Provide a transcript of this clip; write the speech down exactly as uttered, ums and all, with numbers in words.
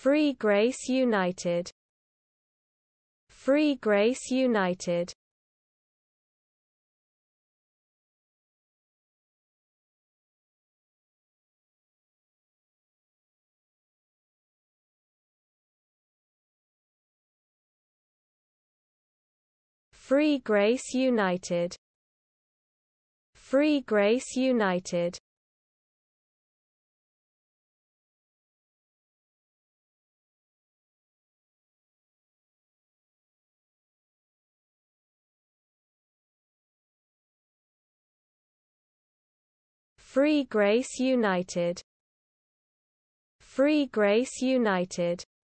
Free Grace United. Free Grace United. Free Grace United. Free Grace United. Free Grace United. Free Grace United.